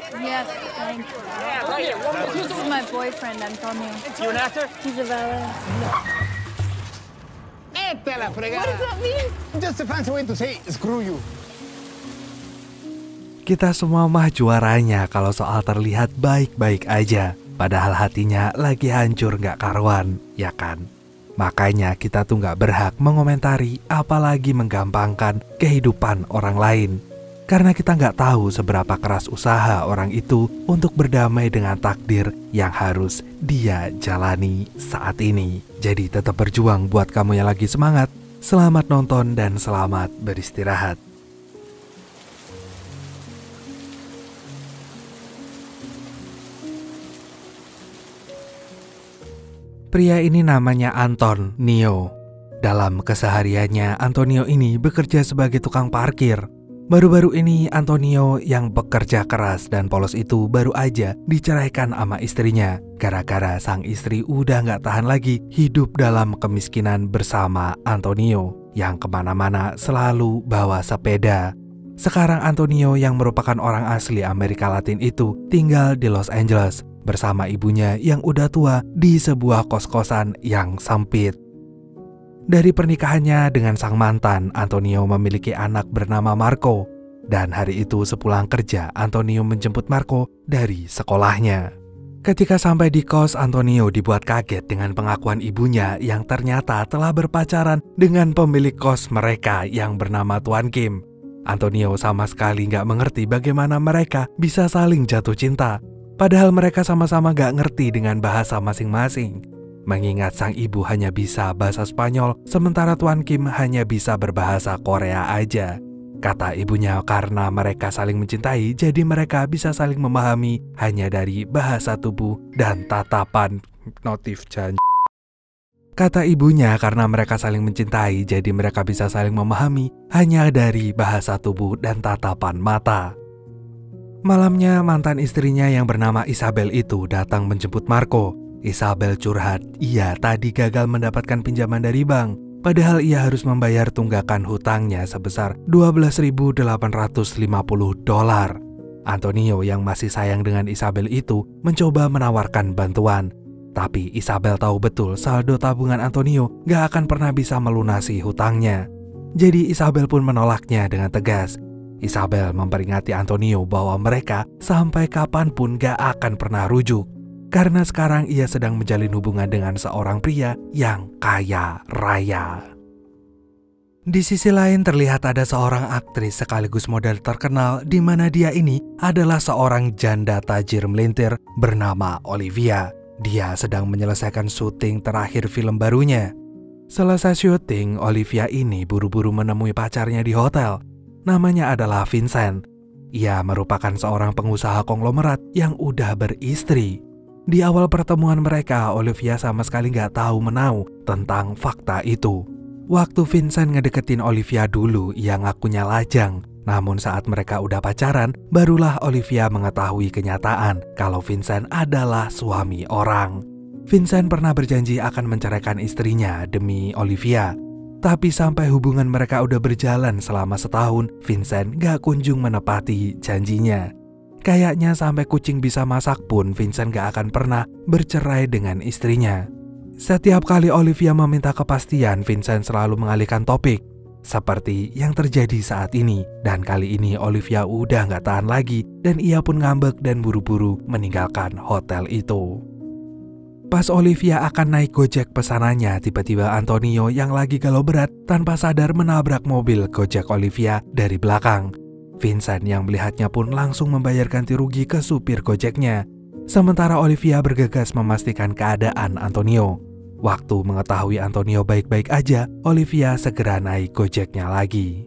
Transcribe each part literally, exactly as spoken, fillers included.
Yes, thank you. This is my boyfriend, Antonio. You an actor? He's a valet. Esta la fregada. What does that mean? Just a fancy way to say screw you. Kita semua mah juaranya kalau soal terlihat baik-baik aja. Padahal hatinya lagi hancur gak karuan, ya kan? Makanya kita tuh gak berhak mengomentari apalagi menggampangkan kehidupan orang lain. Karena kita gak tahu seberapa keras usaha orang itu untuk berdamai dengan takdir yang harus dia jalani saat ini. Jadi tetap berjuang buat kamu yang lagi semangat. Selamat nonton dan selamat beristirahat. Pria ini namanya Anton Nio. Dalam kesehariannya, Antonio ini bekerja sebagai tukang parkir. Baru-baru ini Antonio yang bekerja keras dan polos itu baru aja diceraikan sama istrinya. Gara-gara sang istri udah gak tahan lagi hidup dalam kemiskinan bersama Antonio yang kemana-mana selalu bawa sepeda. Sekarang Antonio yang merupakan orang asli Amerika Latin itu tinggal di Los Angeles bersama ibunya yang udah tua di sebuah kos-kosan yang sempit. Dari pernikahannya dengan sang mantan, Antonio memiliki anak bernama Marco. Dan hari itu sepulang kerja, Antonio menjemput Marco dari sekolahnya. Ketika sampai di kos, Antonio dibuat kaget dengan pengakuan ibunya yang ternyata telah berpacaran dengan pemilik kos mereka yang bernama Tuan Kim. Antonio sama sekali gak mengerti bagaimana mereka bisa saling jatuh cinta. Padahal mereka sama-sama gak ngerti dengan bahasa masing-masing. Mengingat sang ibu hanya bisa bahasa Spanyol, sementara Tuan Kim hanya bisa berbahasa Korea aja. Kata ibunya karena mereka saling mencintai, jadi mereka bisa saling memahami hanya dari bahasa tubuh dan tatapan notif janji. Kata ibunya karena mereka saling mencintai, jadi mereka bisa saling memahami hanya dari bahasa tubuh dan tatapan mata. Malamnya mantan istrinya yang bernama Isabel itu datang menjemput Marco. Isabel curhat, ia tadi gagal mendapatkan pinjaman dari bank. Padahal ia harus membayar tunggakan hutangnya sebesar dua belas ribu delapan ratus lima puluh dolar. Antonio yang masih sayang dengan Isabel itu mencoba menawarkan bantuan. Tapi Isabel tahu betul saldo tabungan Antonio gak akan pernah bisa melunasi hutangnya. Jadi Isabel pun menolaknya dengan tegas. Isabel memperingati Antonio bahwa mereka sampai kapanpun gak akan pernah rujuk. Karena sekarang ia sedang menjalin hubungan dengan seorang pria yang kaya raya. Di sisi lain terlihat ada seorang aktris sekaligus model terkenal di mana dia ini adalah seorang janda tajir melintir bernama Olivia. Dia sedang menyelesaikan syuting terakhir film barunya. Selesai syuting, Olivia ini buru-buru menemui pacarnya di hotel. Namanya adalah Vincent. Ia merupakan seorang pengusaha konglomerat yang udah beristri. Di awal pertemuan mereka, Olivia sama sekali gak tahu menau tentang fakta itu. Waktu Vincent ngedeketin Olivia dulu, ia ngakunya lajang. Namun saat mereka udah pacaran, barulah Olivia mengetahui kenyataan kalau Vincent adalah suami orang. Vincent pernah berjanji akan menceraikan istrinya demi Olivia. Tapi sampai hubungan mereka udah berjalan selama setahun, Vincent gak kunjung menepati janjinya. Kayaknya sampai kucing bisa masak pun Vincent gak akan pernah bercerai dengan istrinya. Setiap kali Olivia meminta kepastian, Vincent selalu mengalihkan topik. Seperti yang terjadi saat ini. Dan kali ini Olivia udah gak tahan lagi dan ia pun ngambek dan buru-buru meninggalkan hotel itu. Pas Olivia akan naik Gojek pesanannya, tiba-tiba Antonio yang lagi galau berat tanpa sadar menabrak mobil Gojek Olivia dari belakang. Vincent yang melihatnya pun langsung membayar ganti rugi ke supir Gojeknya. Sementara Olivia bergegas memastikan keadaan Antonio. Waktu mengetahui Antonio baik-baik aja, Olivia segera naik Gojeknya lagi.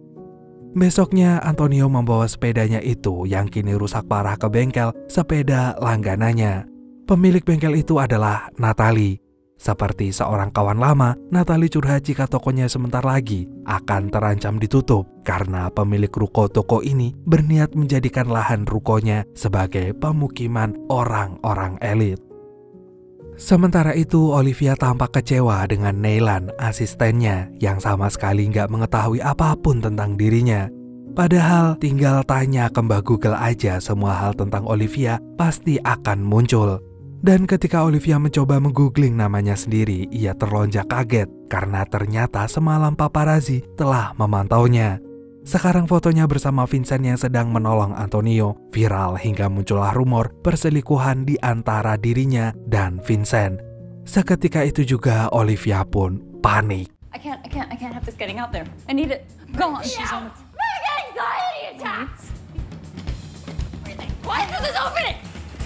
Besoknya Antonio membawa sepedanya itu yang kini rusak parah ke bengkel sepeda langganannya. Pemilik bengkel itu adalah Natalie. Seperti seorang kawan lama, Natalie curhat jika tokonya sebentar lagi akan terancam ditutup karena pemilik ruko toko ini berniat menjadikan lahan rukonya sebagai pemukiman orang-orang elit. Sementara itu, Olivia tampak kecewa dengan Neylan, asistennya, yang sama sekali nggak mengetahui apapun tentang dirinya. Padahal tinggal tanya ke Mbah Google aja, semua hal tentang Olivia pasti akan muncul. Dan ketika Olivia mencoba menggoogling namanya sendiri, ia terlonjak kaget karena ternyata semalam paparazzi telah memantaunya. Sekarang fotonya bersama Vincent yang sedang menolong Antonio viral hingga muncullah rumor perselingkuhan di antara dirinya dan Vincent. Seketika itu juga Olivia pun panik. I can't, I can't, I can't have this getting out there. I need it. Go on. She's on. Anxiety attacks. Why is this opening?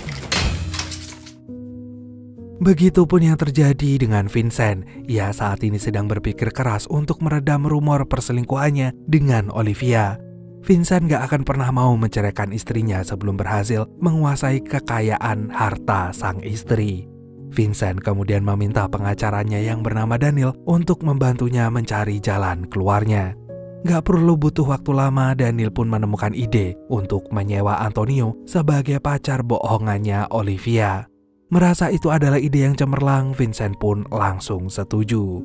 Begitupun yang terjadi dengan Vincent. Ia saat ini sedang berpikir keras untuk meredam rumor perselingkuhannya dengan Olivia. Vincent gak akan pernah mau menceraikan istrinya sebelum berhasil menguasai kekayaan harta sang istri. Vincent kemudian meminta pengacaranya yang bernama Daniel untuk membantunya mencari jalan keluarnya. Gak perlu butuh waktu lama, Daniel pun menemukan ide untuk menyewa Antonio sebagai pacar bohongannya Olivia. Merasa itu adalah ide yang cemerlang, Vincent pun langsung setuju.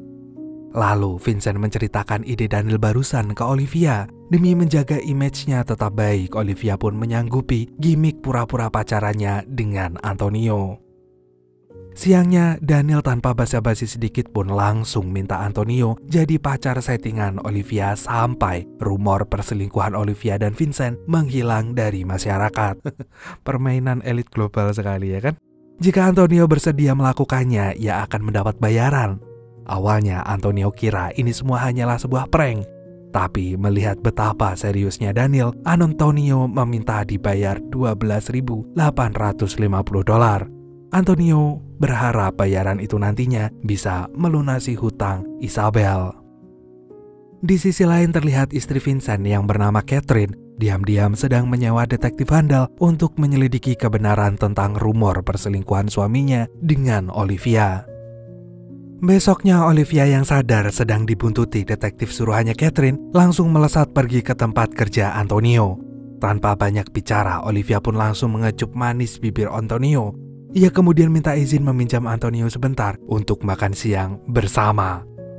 Lalu Vincent menceritakan ide Daniel barusan ke Olivia. Demi menjaga image-nya tetap baik, Olivia pun menyanggupi gimik pura-pura pacarannya dengan Antonio. Siangnya, Daniel tanpa basa-basi sedikit pun langsung minta Antonio jadi pacar settingan Olivia sampai rumor perselingkuhan Olivia dan Vincent menghilang dari masyarakat. Permainan elit global sekali ya kan? Jika Antonio bersedia melakukannya, ia akan mendapat bayaran. Awalnya Antonio kira ini semua hanyalah sebuah prank. Tapi melihat betapa seriusnya Daniel, Antonio meminta dibayar dua belas ribu delapan ratus lima puluh dolar. Antonio berharap bayaran itu nantinya bisa melunasi hutang Isabel. Di sisi lain terlihat istri Vincent yang bernama Catherine diam-diam sedang menyewa detektif handal untuk menyelidiki kebenaran tentang rumor perselingkuhan suaminya dengan Olivia. Besoknya Olivia yang sadar sedang dibuntuti detektif suruhannya Catherine langsung melesat pergi ke tempat kerja Antonio. Tanpa banyak bicara, Olivia pun langsung mengecup manis bibir Antonio. Ia kemudian minta izin meminjam Antonio sebentar untuk makan siang bersama.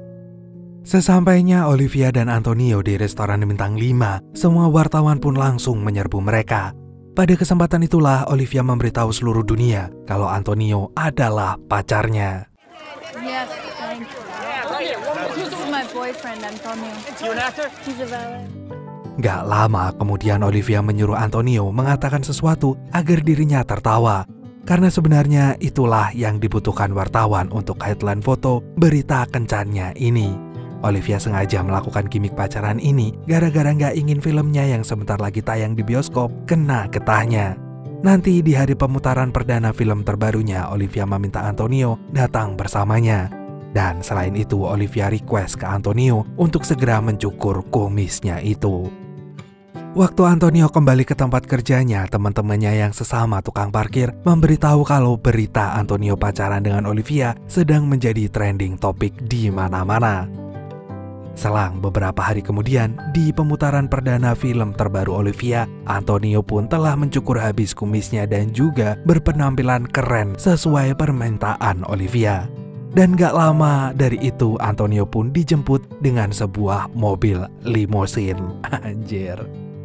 Sesampainya Olivia dan Antonio di restoran bintang lima, semua wartawan pun langsung menyerbu mereka. Pada kesempatan itulah Olivia memberitahu seluruh dunia kalau Antonio adalah pacarnya. Yes, thank you. This is my boyfriend, Antonio. You an actor? He's a valet. Gak lama kemudian Olivia menyuruh Antonio mengatakan sesuatu agar dirinya tertawa. Karena sebenarnya itulah yang dibutuhkan wartawan untuk headline foto berita kencannya ini. Olivia sengaja melakukan gimik pacaran ini gara-gara gak ingin filmnya yang sebentar lagi tayang di bioskop kena getahnya. Nanti di hari pemutaran perdana film terbarunya, Olivia meminta Antonio datang bersamanya. Dan selain itu, Olivia request ke Antonio untuk segera mencukur kumisnya itu. Waktu Antonio kembali ke tempat kerjanya, teman-temannya yang sesama tukang parkir memberitahu kalau berita Antonio pacaran dengan Olivia sedang menjadi trending topik di mana-mana. Selang beberapa hari kemudian, di pemutaran perdana film terbaru Olivia, Antonio pun telah mencukur habis kumisnya dan juga berpenampilan keren sesuai permintaan Olivia. Dan gak lama dari itu, Antonio pun dijemput dengan sebuah mobil limosin. Anjir.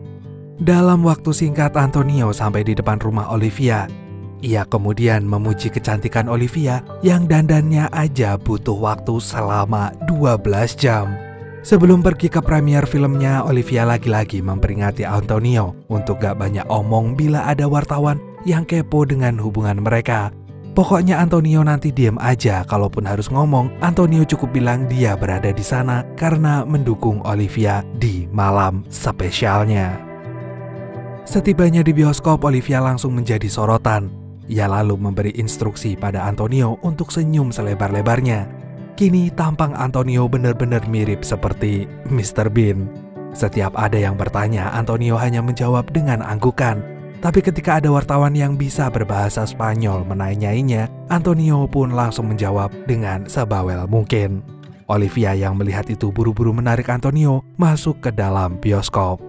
Dalam waktu singkat Antonio sampai di depan rumah Olivia. Ia kemudian memuji kecantikan Olivia yang dandannya aja butuh waktu selama dua belas jam. Sebelum pergi ke premier filmnya, Olivia lagi-lagi memperingati Antonio untuk gak banyak omong bila ada wartawan yang kepo dengan hubungan mereka. Pokoknya Antonio nanti diem aja, kalaupun harus ngomong, Antonio cukup bilang dia berada di sana karena mendukung Olivia di malam spesialnya. Setibanya di bioskop, Olivia langsung menjadi sorotan. Ia lalu memberi instruksi pada Antonio untuk senyum selebar-lebarnya. Kini tampang Antonio benar-benar mirip seperti mister Bean. Setiap ada yang bertanya, Antonio hanya menjawab dengan anggukan. Tapi ketika ada wartawan yang bisa berbahasa Spanyol menanyainya, Antonio pun langsung menjawab dengan sebawel mungkin. Olivia yang melihat itu buru-buru menarik Antonio masuk ke dalam bioskop.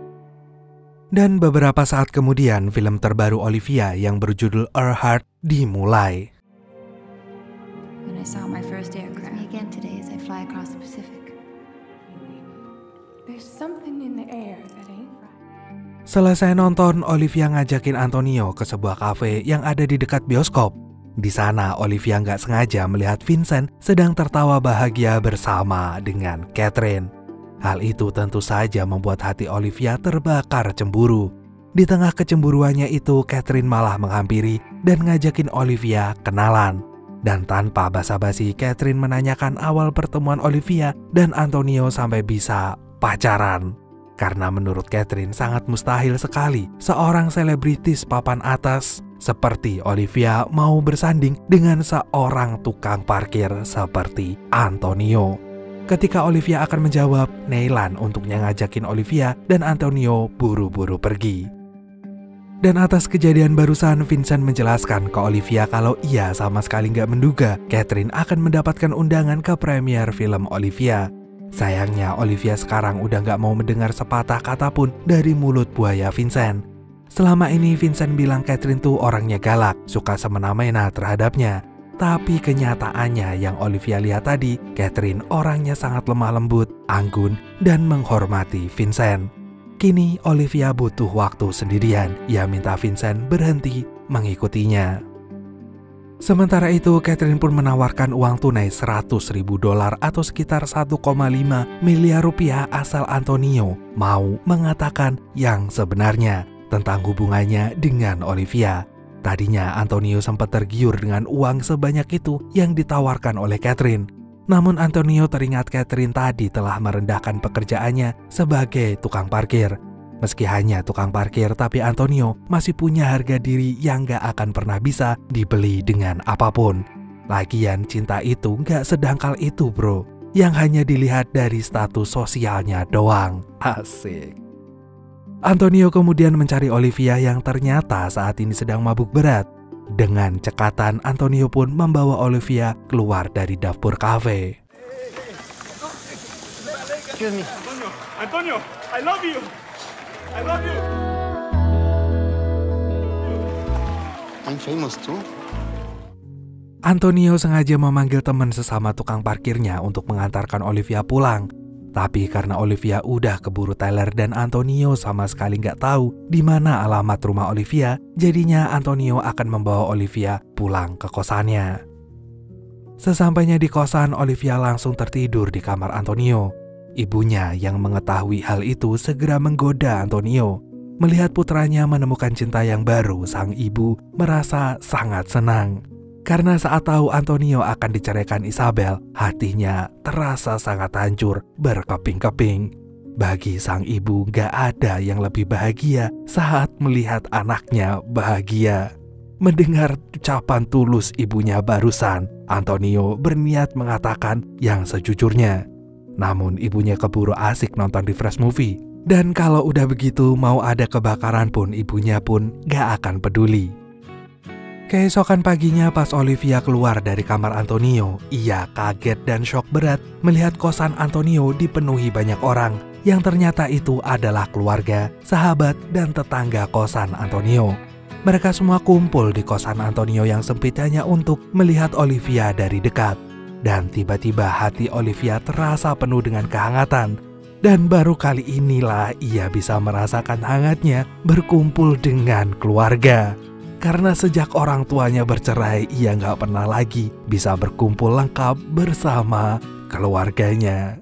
Dan beberapa saat kemudian, film terbaru Olivia yang berjudul Earhart dimulai. When I saw my first aircraft. Me again today as I fly across the Pacific. There's something in the air that ain't Selesai nonton, Olivia ngajakin Antonio ke sebuah kafe yang ada di dekat bioskop. Di sana, Olivia nggak sengaja melihat Vincent sedang tertawa bahagia bersama dengan Catherine. Hal itu tentu saja membuat hati Olivia terbakar cemburu. Di tengah kecemburuannya itu, Catherine malah menghampiri dan ngajakin Olivia kenalan. Dan tanpa basa-basi, Catherine menanyakan awal pertemuan Olivia dan Antonio sampai bisa pacaran. Karena menurut Catherine sangat mustahil sekali seorang selebritis papan atas seperti Olivia mau bersanding dengan seorang tukang parkir seperti Antonio. Ketika Olivia akan menjawab, Neylan untuknya ngajakin Olivia dan Antonio buru-buru pergi. Dan atas kejadian barusan, Vincent menjelaskan ke Olivia kalau ia sama sekali nggak menduga Catherine akan mendapatkan undangan ke premier film Olivia. Sayangnya Olivia sekarang udah nggak mau mendengar sepatah kata pun dari mulut buaya Vincent. Selama ini Vincent bilang Catherine tuh orangnya galak, suka semena-mena terhadapnya. Tapi kenyataannya yang Olivia lihat tadi, Catherine orangnya sangat lemah lembut, anggun, dan menghormati Vincent. Kini Olivia butuh waktu sendirian. Ia minta Vincent berhenti mengikutinya. Sementara itu, Catherine pun menawarkan uang tunai seratus ribu dolar atau sekitar satu koma lima miliar rupiah asal Antonio mau mengatakan yang sebenarnya tentang hubungannya dengan Olivia. Tadinya Antonio sempat tergiur dengan uang sebanyak itu yang ditawarkan oleh Catherine. Namun Antonio teringat Catherine tadi telah merendahkan pekerjaannya sebagai tukang parkir. Meski hanya tukang parkir, tapi Antonio masih punya harga diri yang gak akan pernah bisa dibeli dengan apapun. Lagian cinta itu gak sedangkal itu bro, yang hanya dilihat dari status sosialnya doang. Asik. Antonio kemudian mencari Olivia yang ternyata saat ini sedang mabuk berat. Dengan cekatan, Antonio pun membawa Olivia keluar dari dapur kafe. Excuse me. Antonio, Antonio, I love you. I love you. I'm famous too. Antonio sengaja memanggil teman sesama tukang parkirnya untuk mengantarkan Olivia pulang. Tapi karena Olivia udah keburu teler dan Antonio sama sekali nggak tahu di mana alamat rumah Olivia, jadinya Antonio akan membawa Olivia pulang ke kosannya. Sesampainya di kosan, Olivia langsung tertidur di kamar Antonio. Ibunya yang mengetahui hal itu segera menggoda Antonio. Melihat putranya menemukan cinta yang baru, sang ibu merasa sangat senang. Karena saat tahu Antonio akan diceraikan Isabel, hatinya terasa sangat hancur berkeping-keping. Bagi sang ibu gak ada yang lebih bahagia saat melihat anaknya bahagia. Mendengar ucapan tulus ibunya barusan, Antonio berniat mengatakan yang sejujurnya. Namun ibunya keburu asik nonton refresh movie. Dan kalau udah begitu, mau ada kebakaran pun ibunya pun gak akan peduli. Keesokan paginya pas Olivia keluar dari kamar Antonio, ia kaget dan shock berat melihat kosan Antonio dipenuhi banyak orang yang ternyata itu adalah keluarga, sahabat, dan tetangga kosan Antonio. Mereka semua kumpul di kosan Antonio yang sempit hanya untuk melihat Olivia dari dekat. Dan tiba-tiba hati Olivia terasa penuh dengan kehangatan. Dan baru kali inilah ia bisa merasakan hangatnya berkumpul dengan keluarga. Karena sejak orang tuanya bercerai, ia nggak pernah lagi bisa berkumpul lengkap bersama keluarganya.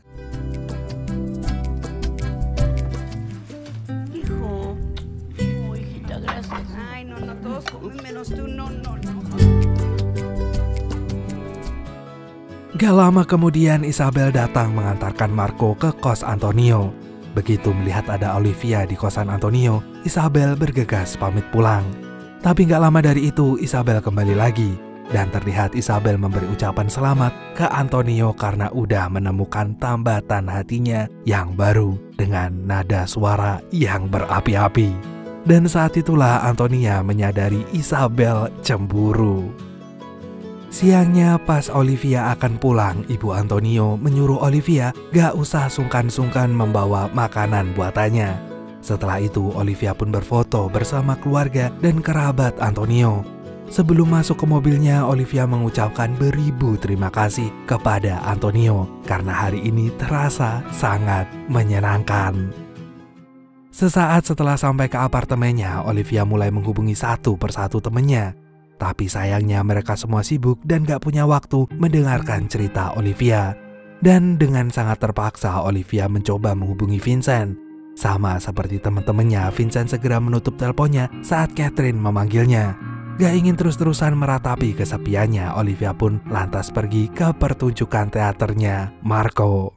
Hijo. Oh, hijita, gracias. Ay, no, no, todos comen menos tú, no, no, no. Gak lama kemudian Isabel datang mengantarkan Marco ke kos Antonio. Begitu melihat ada Olivia di kosan Antonio, Isabel bergegas pamit pulang. Tapi gak lama dari itu Isabel kembali lagi. Dan terlihat Isabel memberi ucapan selamat ke Antonio karena udah menemukan tambatan hatinya yang baru dengan nada suara yang berapi-api. Dan saat itulah Antonia menyadari Isabel cemburu. Siangnya pas Olivia akan pulang, ibu Antonio menyuruh Olivia gak usah sungkan-sungkan membawa makanan buatannya. Setelah itu Olivia pun berfoto bersama keluarga dan kerabat Antonio. Sebelum masuk ke mobilnya, Olivia mengucapkan beribu terima kasih kepada Antonio karena hari ini terasa sangat menyenangkan. Sesaat setelah sampai ke apartemennya, Olivia mulai menghubungi satu persatu temennya. Tapi sayangnya mereka semua sibuk dan gak punya waktu mendengarkan cerita Olivia. Dan dengan sangat terpaksa Olivia mencoba menghubungi Vincent. Sama seperti teman-temannya, Vincent segera menutup teleponnya saat Catherine memanggilnya. Gak ingin terus-terusan meratapi kesepiannya, Olivia pun lantas pergi ke pertunjukan teaternya Marco.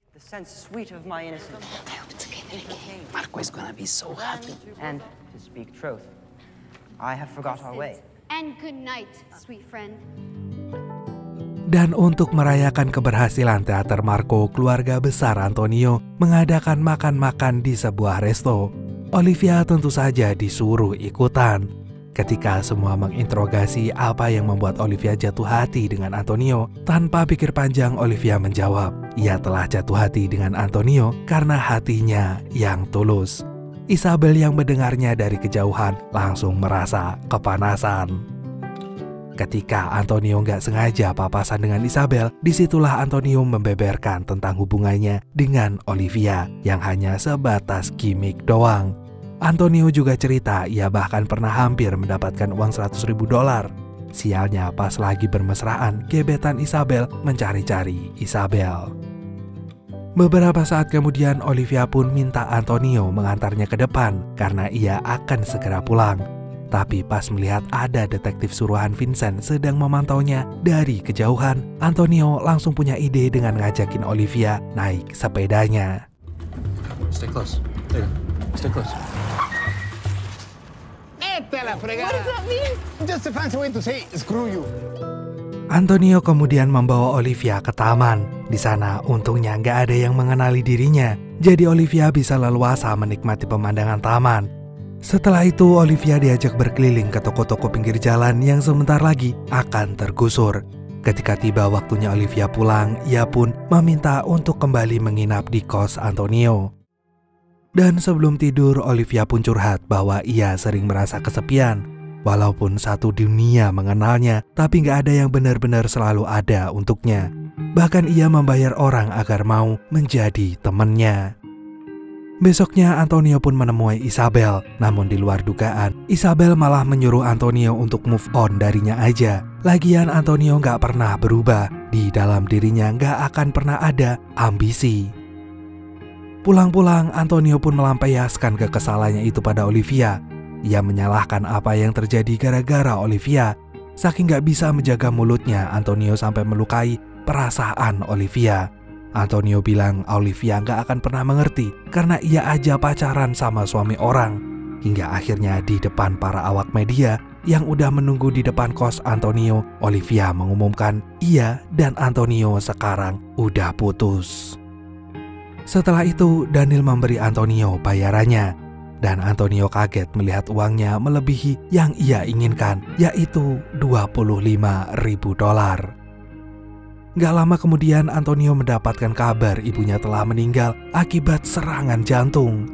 Marco is gonna be so happy. And to speak truth, I have forgot our way. And good night, sweet friend. Dan untuk merayakan keberhasilan teater Marco, keluarga besar Antonio mengadakan makan-makan di sebuah resto. Olivia tentu saja disuruh ikutan. Ketika semua menginterogasi apa yang membuat Olivia jatuh hati dengan Antonio, tanpa pikir panjang Olivia menjawab, ia telah jatuh hati dengan Antonio karena hatinya yang tulus. Isabel yang mendengarnya dari kejauhan langsung merasa kepanasan. Ketika Antonio nggak sengaja papasan dengan Isabel, disitulah Antonio membeberkan tentang hubungannya dengan Olivia yang hanya sebatas gimmick doang. Antonio juga cerita ia bahkan pernah hampir mendapatkan uang seratus ribu dolar. Sialnya pas lagi bermesraan, gebetan Isabel mencari-cari Isabel. Beberapa saat kemudian Olivia pun minta Antonio mengantarnya ke depan karena ia akan segera pulang. Tapi pas melihat ada detektif suruhan Vincent sedang memantaunya dari kejauhan, Antonio langsung punya ide dengan ngajakin Olivia naik sepedanya. Stay close. There. Stay close. What does that mean? Just a fancy way to say screw you. Antonio kemudian membawa Olivia ke taman. Di sana untungnya nggak ada yang mengenali dirinya, jadi Olivia bisa leluasa menikmati pemandangan taman. Setelah itu Olivia diajak berkeliling ke toko-toko pinggir jalan yang sebentar lagi akan tergusur. Ketika tiba waktunya Olivia pulang, ia pun meminta untuk kembali menginap di kos Antonio. Dan sebelum tidur, Olivia pun curhat bahwa ia sering merasa kesepian. Walaupun satu dunia mengenalnya, tapi gak ada yang benar-benar selalu ada untuknya. Bahkan ia membayar orang agar mau menjadi temannya. Besoknya Antonio pun menemui Isabel, namun di luar dugaan, Isabel malah menyuruh Antonio untuk move on darinya aja. Lagian Antonio gak pernah berubah, di dalam dirinya gak akan pernah ada ambisi. Pulang-pulang, Antonio pun melampiaskan kekesalannya itu pada Olivia. Ia menyalahkan apa yang terjadi gara-gara Olivia. Saking gak bisa menjaga mulutnya, Antonio sampai melukai perasaan Olivia. Antonio bilang Olivia gak akan pernah mengerti karena ia aja pacaran sama suami orang. Hingga akhirnya di depan para awak media yang udah menunggu di depan kos Antonio, Olivia mengumumkan ia dan Antonio sekarang udah putus. Setelah itu, Daniel memberi Antonio bayarannya. Dan Antonio kaget melihat uangnya melebihi yang ia inginkan, yaitu dua puluh lima ribu dolar. Gak lama kemudian Antonio mendapatkan kabar ibunya telah meninggal akibat serangan jantung.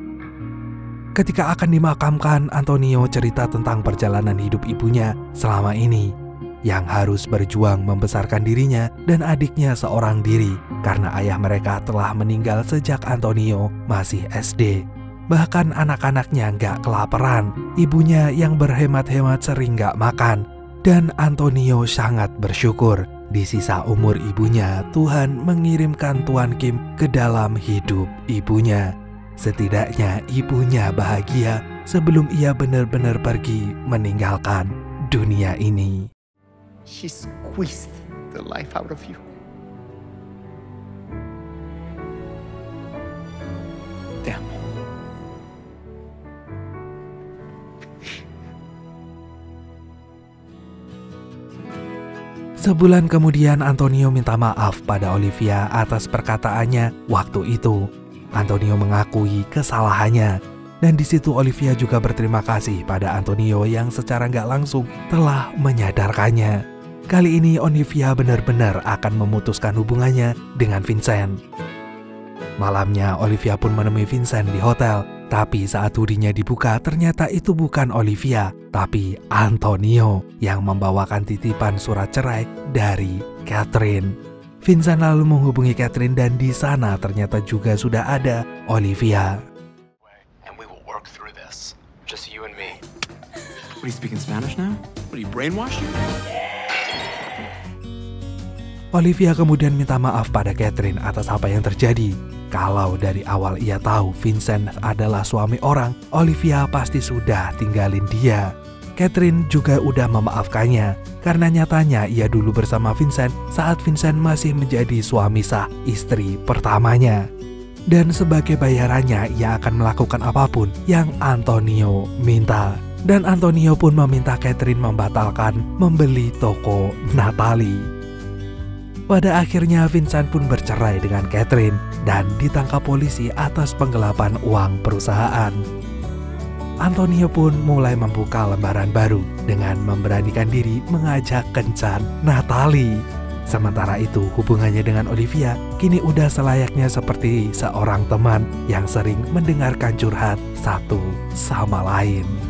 Ketika akan dimakamkan, Antonio cerita tentang perjalanan hidup ibunya selama ini, yang harus berjuang membesarkan dirinya dan adiknya seorang diri karena ayah mereka telah meninggal sejak Antonio masih S D. Bahkan anak-anaknya gak kelaparan, ibunya yang berhemat-hemat sering gak makan. Dan Antonio sangat bersyukur di sisa umur ibunya Tuhan mengirimkan Tuan Kim ke dalam hidup ibunya. Setidaknya ibunya bahagia sebelum ia benar-benar pergi meninggalkan dunia ini. She squeezed the life out of you. Te amo. Sebulan kemudian Antonio minta maaf pada Olivia atas perkataannya waktu itu. Antonio mengakui kesalahannya. Dan di situ Olivia juga berterima kasih pada Antonio yang secara nggak langsung telah menyadarkannya. Kali ini Olivia benar-benar akan memutuskan hubungannya dengan Vincent. Malamnya Olivia pun menemui Vincent di hotel. Tapi saat hoodie-nya dibuka ternyata itu bukan Olivia, tapi Antonio yang membawakan titipan surat cerai dari Catherine. Vincent lalu menghubungi Catherine dan di sana ternyata juga sudah ada Olivia. What, are you speaking Spanish now? What, are you brainwashed you? Olivia kemudian minta maaf pada Catherine atas apa yang terjadi. Kalau dari awal ia tahu Vincent adalah suami orang, Olivia pasti sudah tinggalin dia. Catherine juga udah memaafkannya, karena nyatanya ia dulu bersama Vincent saat Vincent masih menjadi suami sah istri pertamanya. Dan sebagai bayarannya ia akan melakukan apapun yang Antonio minta. Dan Antonio pun meminta Catherine membatalkan membeli toko Natalie. Pada akhirnya Vincent pun bercerai dengan Catherine dan ditangkap polisi atas penggelapan uang perusahaan. Antonio pun mulai membuka lembaran baru dengan memberanikan diri mengajak kencan Natalie. Sementara itu hubungannya dengan Olivia kini udah selayaknya seperti seorang teman yang sering mendengarkan curhat satu sama lain.